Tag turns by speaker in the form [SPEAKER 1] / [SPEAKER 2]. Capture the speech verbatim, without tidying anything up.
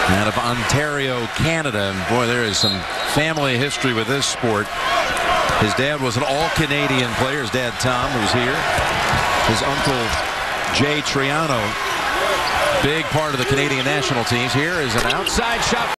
[SPEAKER 1] out of Ontario, Canada. And boy, there is some family history with this sport. His dad was an all-Canadian player. His dad, Tom, was here. His uncle, Jay Triano, big part of the Canadian national teams. Here is an outside shot.